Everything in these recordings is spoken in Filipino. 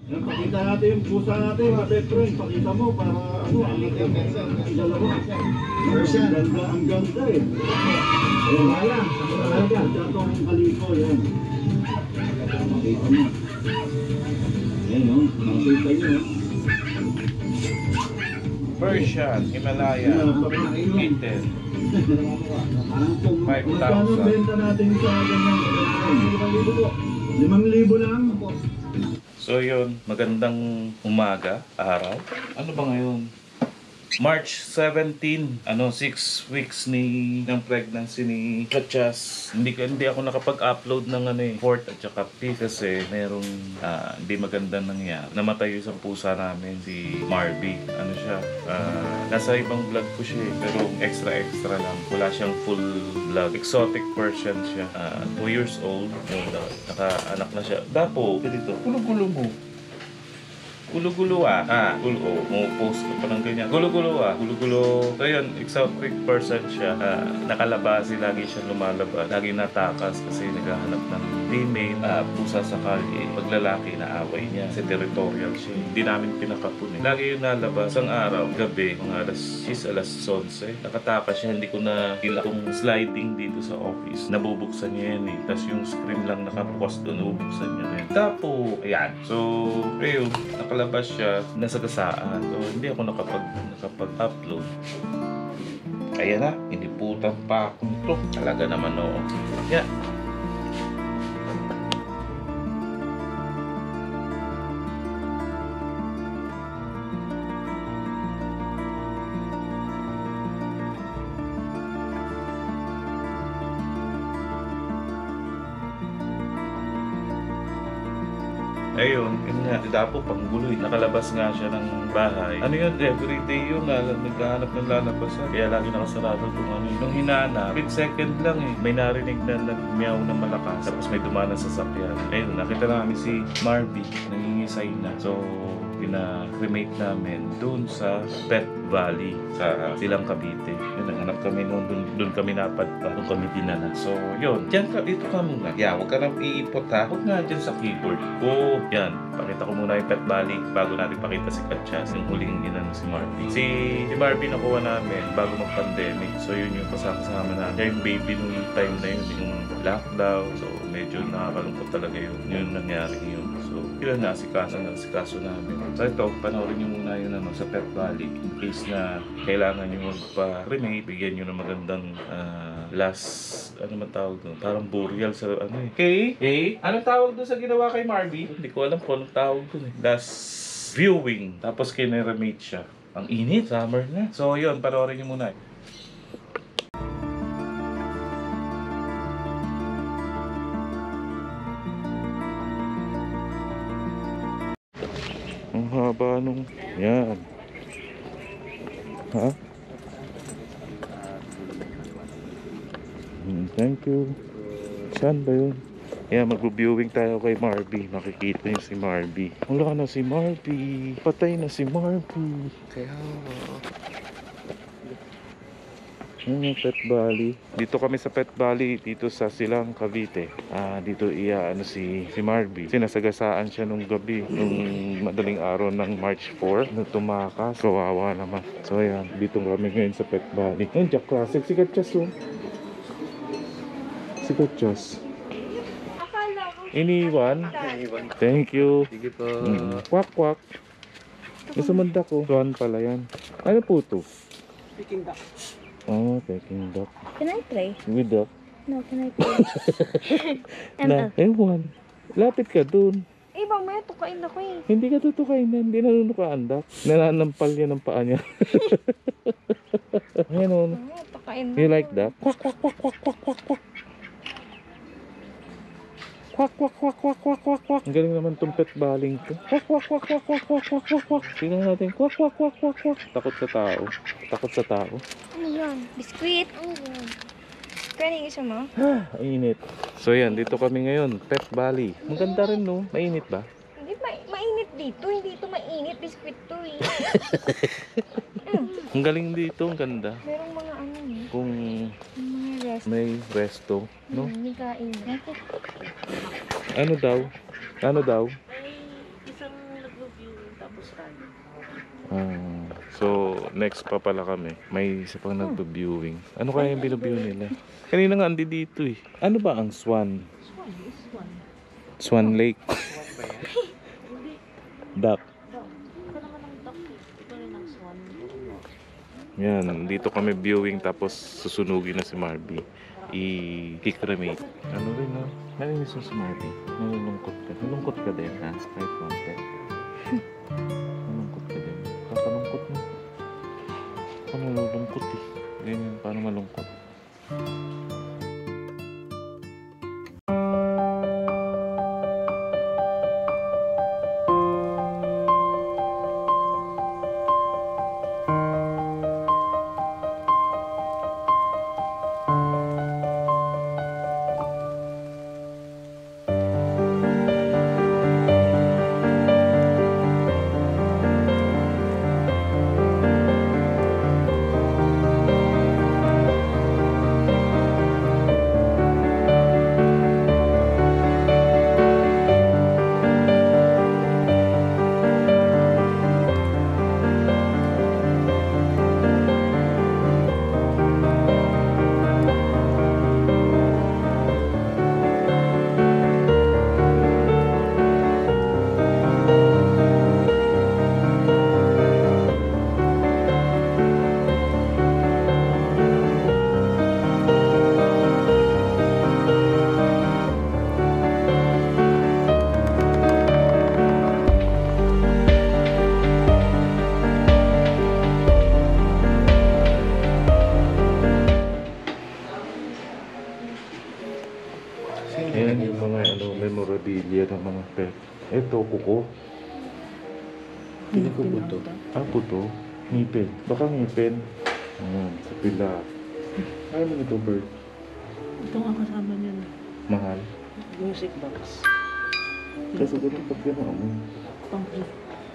Yan, pakita natin yung pusa natin, mga best friend. Pakita mo para ano, dalawa. Persian. Ang ganda eh. Ayan, wala. Tsaka itong kaliko, yan. Makita mo. Ayan, no? Makita nyo. Persian, Himalaya, Kitten. Magkano benta natin sa ganyan? 5,000 lang. So yun, magandang umaga, araw. Ano ba ngayon? March 17, 6 weeks ng pregnancy ni Kachas. Hindi ako nakapag-upload ng 4th at saka 5th kasi merong hindi maganda nangyari. Namatay yung isang pusa namin, si Marby. Nasa ibang vlog ko siya pero extra lang. Wala siyang full vlog. Exotic Persian siya. 2 years old. Naka-anak na siya. Dapo, dito, gulo-gulo mo. Gulo-gulo post ko pa ng ganyan. Gulo-gulo. So yun, exotic person siya. Nakalabas, lagi siya lumalabas. Lagi natakas kasi naghahanap ng female. Pusa sa kalye. Pag lalaki na away niya. Kasi territorial siya. Hindi namin pinakapunin. Lagi yun nalabas. Isang araw, gabi, mga alas 11. Nakatakas siya. Hindi ko na kung sliding dito sa office. Nabubuksan niya yan eh. Tapos yung screen lang nakabukas doon. Nabubuksan niya rin. Tapo, ayan. So, ayun, nakalabas siya, nasagasaan. So, hindi ako nakapag-upload. Ayan na, iniputan pa ako nito. Talaga naman, oo. Yan. Ayun, yun nga, dapo panggulo eh. Nakalabas nga siya ng bahay. Ano yun, everyday yun, naghahanap ng lalabasan. Kaya lagi nakasarado itong Nung hinana, second lang eh. May narinig na nag-meow na malakas. Tapos may dumanan sa sakyan. Ayun, nakita namin si Marby, nangingisay na. So, pina-cremate namin doon sa Pet Valley sa Silang Cavite. Yun, naghanap kami noon, doon kami napadpa, doon kami dinala. So, yun. Dito ka muna. Huwag ka nang iipot ha. Huwag nga dyan sa keyboard ko. Yan. Pakita ko muna yung Pet Valley bago natin pakita si Katchas, yung huling inan si Marby. Si Marby nakuha namin bago mag-pandemic. So, yun yung kasama namin. Yung baby nung time na yun, yung lockdown. So, medyo nakakalungkot talaga yun. Yun nangyari yun. So, yun nasikaso namin. So, ito, panoorin nyo muna yun sa Pet Valley. In case na kailangan nyo magpa-cremate, bigyan nyo ng magandang last, ano man tawag doon? Parang burial sa Okay? Anong tawag doon sa ginawa kay Marby? Hindi ko alam kung anong tawag doon eh. Last viewing. Tapos kiniremate siya. Ang init, summer na. So, yun, panoorin nyo muna. Ang haba nung... Yan. Ha? Thank you. Saan ba yun? Mag-viewing tayo kay Marby. Makikita niyo si Marby. Wala na si Marby. Patay na si Marby. Kaya... Pet Valley. Dito kami sa Pet Valley, dito sa Silang Cavite. Dito si Marby. Sinasagasaan siya nung gabi, nung madaling araw ng March 4 na tumakas. Kawawa naman. So ayan, dito kami ngayon sa Pet Valley. Jack Classic, si Katchas oh. Si Katchas. Iniwan. Thank you. Sige po. Kwak kwak. Nasa manda ko. Tuwan pala yan. Ano po ito? Speaking duck. Oh, Peking duck. Can I play? With duck? No, can I play? Ewan. Lapit ka dun. Mamaya tukain ako eh. Hindi ka tutukain na. Hindi nanunukaan duck. Nananampal yan ang paa niya. Ayan o. Mamaya tukain na. You like that? Kwak kwak kwak kwak kwak kwak kwak. Kwak kwak kwak kwak kwak kwak kwak. Ang galing naman tong Pet Valley ko. Kwak kwak kwak kwak kwak kwak kwak kwak kwak. Tingnan natin. Kwak kwak kwak kwak kwak. Takot sa tao. Takot sa tao. Ano yan? Biskuit? Ano yan? Kaya isa mo? Mainit. So yan, dito kami ngayon. Pet Valley. Maganda rin no. Mainit ba? Hindi, mainit dito. Hindi ito mainit. Biskuit to eh. Ang galing dito. Ang ganda. Merong mga ano eh. Kung Mga rest. may resto. No? May kain. Ano daw? Ano daw? Isang Tapos ride. So, next pa pala kami. May isa pang nagbe-viewing. Ano kaya yung binubview nila? Kanina nga andi dito eh. Ano ba ang Swan? Swan is swan. Swan Lake. Hindi. Duck. Ito naman ang duck. Ito rin ang swan. Yan, dito kami viewing tapos susunugin na si Marby. I-cremate. Ano rin no? Nalinis mo si Marby. Nalulungkot ka. Nalungkot ka din ha? Kahit konti. Nalungkot ka din. Kakalungkot mo. Ako nalulungkot eh. Ganyan, paano malungkot? Ayan yung mga memorabilia ng mga pet. Ito, kuko. Hindi ko buto. Ah, puto. Ngipin. Baka ngipin. Ayan, sa pila. Ano mo ito, bird? Ito nga kasama niya na. Mahal. Music box. Kasi ganun pag gano'n mo. Pang-gift.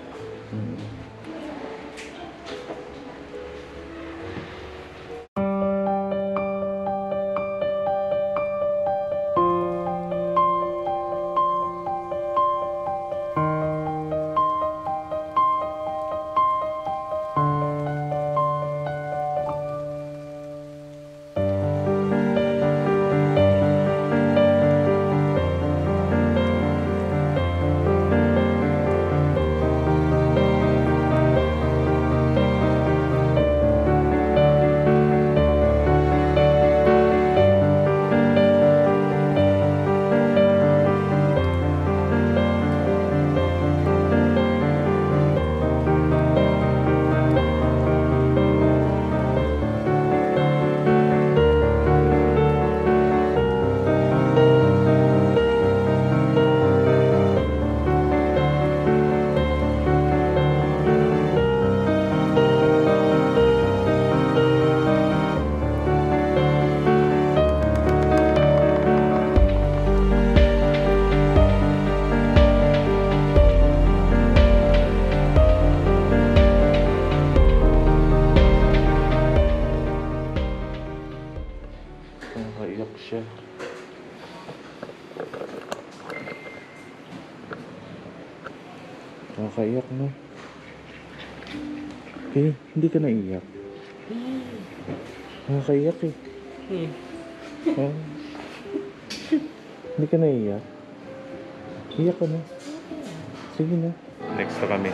Nakaiyak siya. Nakaiyak no? Eh, hindi ka naiyak. Nakaiyak eh. Oh. Hindi ka naiyak. Iyak ka na. Sige na. Next na kami.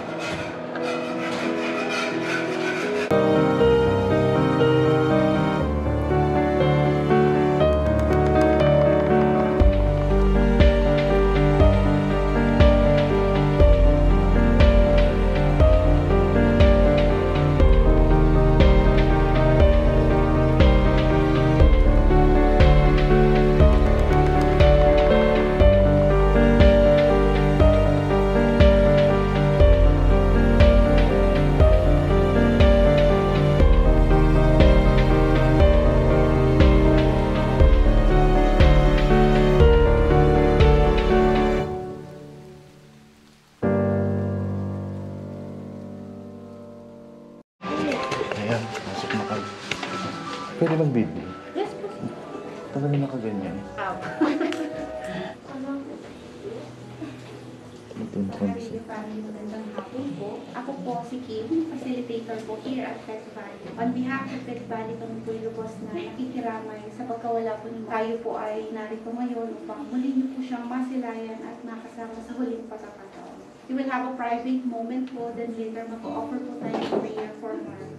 Ayan, masok na kayo. Pwede bang video? Yes, po. Tagal na nakaganyan. Ito Doon kami sa... Family, magandang hapon po. Ako po si Kim, facilitator po here at Pet Valley. On behalf of Pet Valley, kami po lubos na nakikiramay sa pagkawala po ninyo. Tayo po ay narito ngayon upang muli niyo po siyang masilayan at makasama sa huling pagkakataon. You will have a private moment po, then later mag-offer po tayo ng prayer for Mark.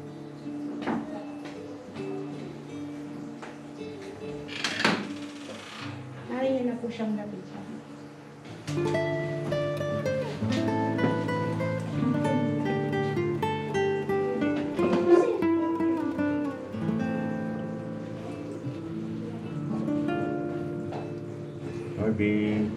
Nariyan na po siyang nabitan. Marvin.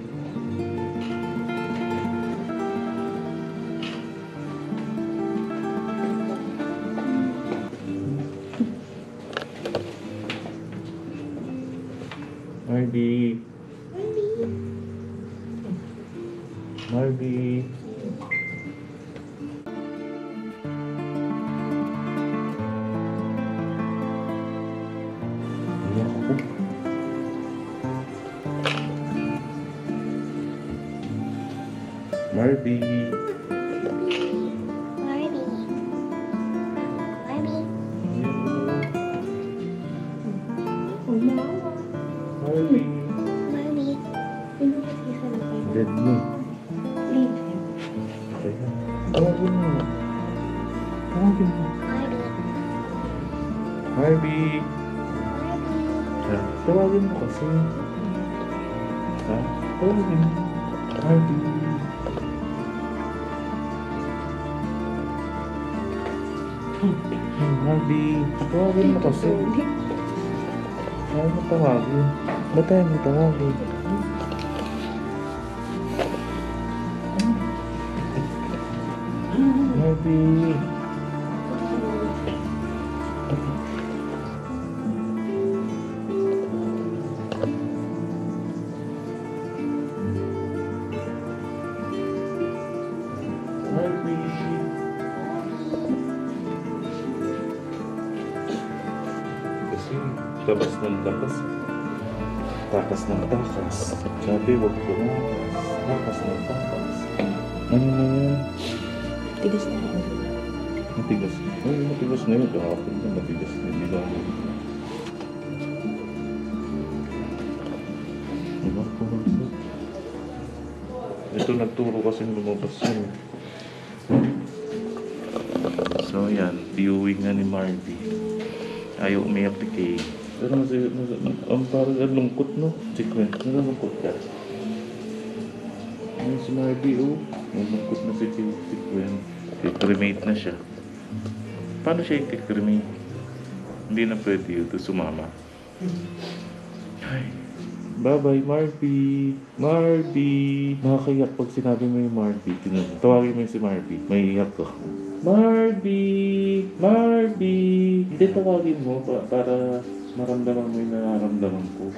Marvin. Marvin. Iyak ako. Marvin. Marby. Marby. Marvin. Marby. Dead mo. Leave him. Teka. Tawagin mo. Tawagin mo. Marby. Marvin. Ha? Tawagin mo kasi. Ha? Tawagin mo. Marvin. Marvin. Tawagin mo kasi. Ayaw mo tawagin. Ba't tayo mo tawagin? Marvin. Kasi labas ng labas. Takas ng takas. Sabi, wag tumakas. Takas ng takas. Ano na yan? Tigas na. Matigas. Ay, matigas na yun. Kahapon na matigas na. Hindi lang. Diba po? Ito nagturo kasi lumabas yun. So yan, viewing na ni Marvy. Ayaw umiyak ni Kay. Pero ang parang lungkot, no? Sequence, nalungkot ka. Ayun si Marvy, oh. Nalungkot na si Sequence. I-cremate na siya. Paano siya i-cremate? Hindi na pwede yun. Ito sumama. Ay. Bye-bye, Marvy. Marvy. Nakakayak pag sinabi mo yung Marvy. Tawagin mo yung si Marvy. May iyak ko. Marvy! Marvy! Hindi tawagin mo para maramdaman mo yung nararamdaman ko.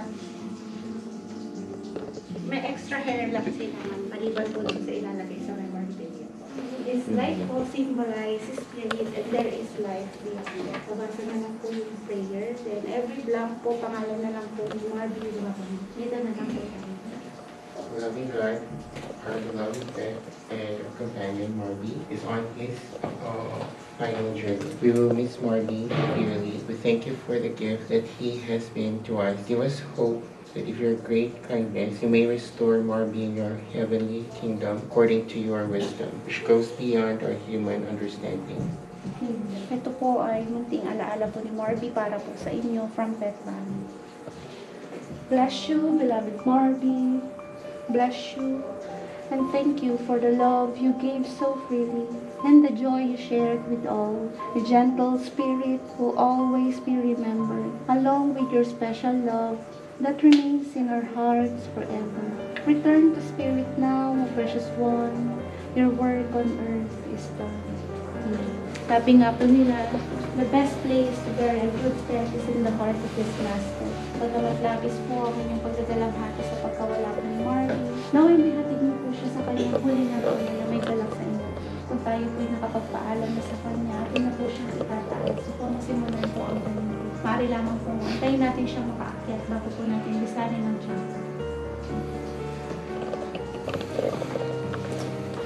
May extra hair lang sila maliban po dun sa ilalagay sa memorabilia. This life po symbolizes spirit and there is life beyond it. Pabasa na lang po yung prayer. Then every blank po, pangalan na lang po yung mga binibigyan. Dito na lang po kami. Loving God, our beloved pet and companion Marby is on his final journey. We will miss Marby dearly. We thank you for the gift that he has been to us. Give us hope that if your great kindness, you may restore Marby in your heavenly kingdom according to your wisdom, which goes beyond our human understanding. Ito po ay munting alaala po ni Marby para po sa inyo from Pet Valley. Bless you, beloved Marby. Bless you. And thank you for the love you gave so freely and the joy you shared with all. The gentle spirit will always be remembered, along with your special love that remains in our hearts forever. Return to spirit now, O precious one. Your work on earth is done. Sabi nga po nila, the best place to bury a good pet is in the heart of his master. Pagkamat labis po ang inyong pagdadalamhati sa pagkawala po ni Marvy. Naway may hatid niyo po siya sa kanyang huli na po na may galak sa inyo. Kung tayo po'y nakapagpaalam na sa kanya, atin na po siyang itataas. So kung masimulan po ang ganyan. Maaari lamang po, antayin natin siyang makaakyat bago po natin lisanin ng chakra.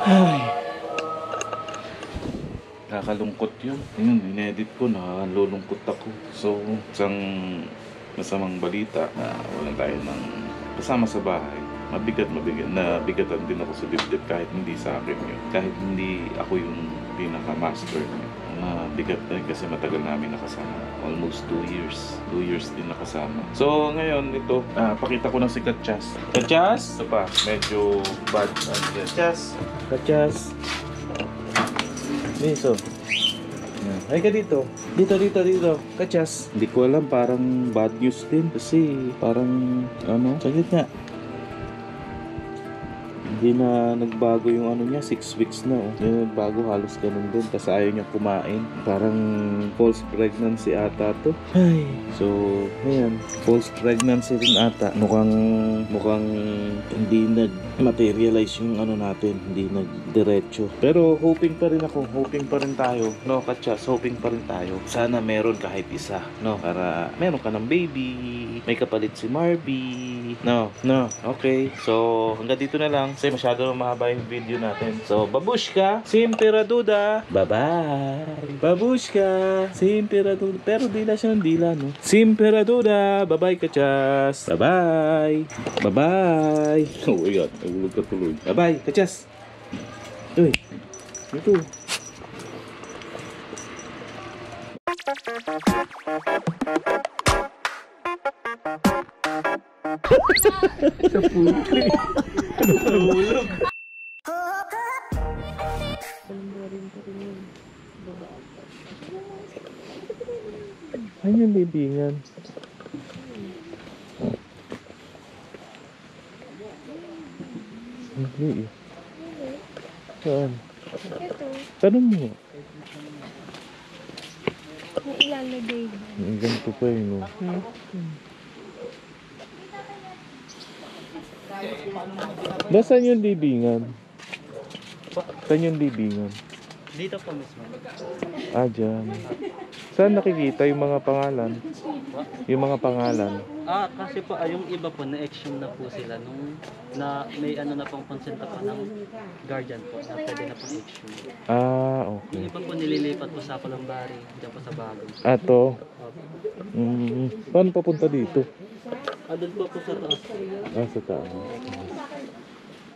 Ay. Kakalungkot yun. Yun, inedit ko, nakalulungkot ako. So, isang masamang balita na wala tayo ng kasama sa bahay. Mabigat, nabigatan din ako sa dibdib kahit hindi sa akin yun. Kahit hindi ako yung pinaka-master niya. Mabigat din kasi matagal namin nakasama. Almost 2 years. 2 years din nakasama. So, ngayon, ito, pakita ko na si Katchas. Katchas! Ito pa, medyo bad. Katchas! Katchas! Dito. Ay ka dito. Dito. Katchas. Hindi ko alam, parang bad news din. Kasi parang, saglit nga. Hindi na nagbago yung niya, 6 weeks na. Hindi na nagbago, halos ganun din. Kasi ayaw niya kumain. Parang false pregnancy ata to. Ay. So, ayan. False pregnancy rin ata. Mukhang hindi nag-materialize yung natin. Hindi nag-diretso. Pero hoping pa rin ako. Hoping pa rin tayo. No, Katchas, hoping pa rin tayo. Sana meron kahit isa. No, para meron ka ng baby. May kapalit si Marby. No. Okay. So, hanggang dito na lang. Kasi masyado na mahaba yung video natin. So, babushka, simperaduda. Bye-bye. Babushka, simperaduda. Pero dila siya ng dila, no? Simperaduda. Bye-bye, Katchas. Bye-bye. Bye-bye. Oh my God. Nagulog ka tuloy. Bye-bye, Katchas. Uy. Ito. Sa puti. Nahulog. Ayun yung libingan. Hindi eh. Saan? Ito. Tanong mo. May ilalagay ba? Ganito pa yun, no? Saan yung libingan? Saan yung libingan? Dito po mismo. Dyan. Saan nakikita yung mga pangalan? Yung mga pangalan? Kasi po yung iba po na-action na po sila nung may na pong konsenta pa ng guardian po na pwede na pong action. Okay. Yung iba po nililipat po sa Columbari, dyan po sa bago. To? Paano papunta dito? Doon po sa taas. Sa taas.